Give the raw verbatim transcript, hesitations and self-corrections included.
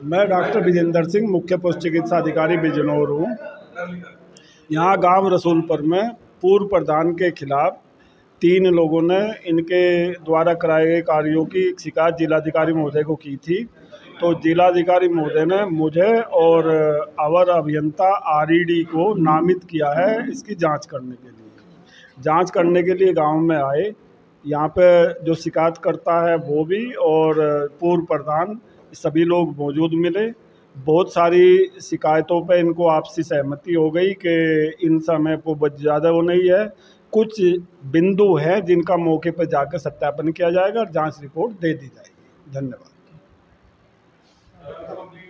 मैं डॉक्टर विजेंद्र सिंह, मुख्य पोस्ट चिकित्सा अधिकारी बिजनौर हूँ। यहाँ गांव रसूलपुर में पूर्व प्रधान के खिलाफ तीन लोगों ने इनके द्वारा कराए गए कार्यों की शिकायत जिलाधिकारी महोदय को की थी। तो जिलाधिकारी महोदय ने मुझे और अवर अभियंता आरईडी को नामित किया है इसकी जांच करने के लिए। जांच करने के लिए गांव में आए। यहाँ पे जो शिकायत करता है वो भी और पूर्व प्रधान सभी लोग मौजूद मिले। बहुत सारी शिकायतों पे इनको आपसी सहमति हो गई कि इन समय को बहुत ज़्यादा वो नहीं है। कुछ बिंदु हैं जिनका मौके पर जाकर सत्यापन किया जाएगा और जांच रिपोर्ट दे दी जाएगी। धन्यवाद।